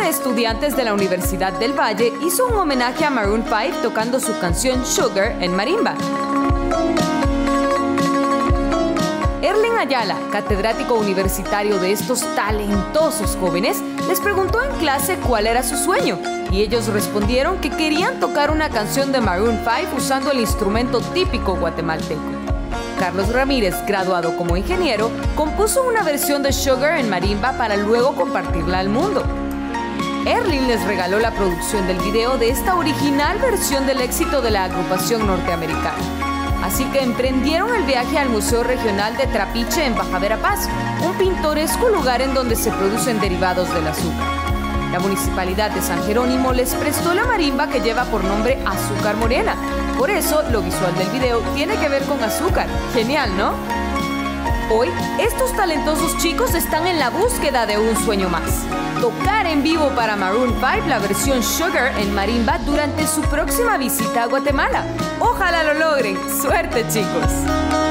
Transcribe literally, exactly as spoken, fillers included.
de estudiantes de la Universidad del Valle hizo un homenaje a Maroon cinco tocando su canción Sugar en marimba. Erling Ayala, catedrático universitario de estos talentosos jóvenes, les preguntó en clase cuál era su sueño, y ellos respondieron que querían tocar una canción de Maroon cinco usando el instrumento típico guatemalteco. Carlos Ramírez, graduado como ingeniero, compuso una versión de Sugar en marimba para luego compartirla al mundo. Erling les regaló la producción del video de esta original versión del éxito de la agrupación norteamericana. Así que emprendieron el viaje al Museo Regional de Trapiche en Baja Verapaz, un pintoresco lugar en donde se producen derivados del azúcar. La Municipalidad de San Jerónimo les prestó la marimba que lleva por nombre Azúcar Morena. Por eso, lo visual del video tiene que ver con azúcar. Genial, ¿no? Hoy, estos talentosos chicos están en la búsqueda de un sueño más: tocar en vivo para Maroon cinco la versión Sugar en marimba durante su próxima visita a Guatemala. ¡Ojalá lo logren! ¡Suerte, chicos!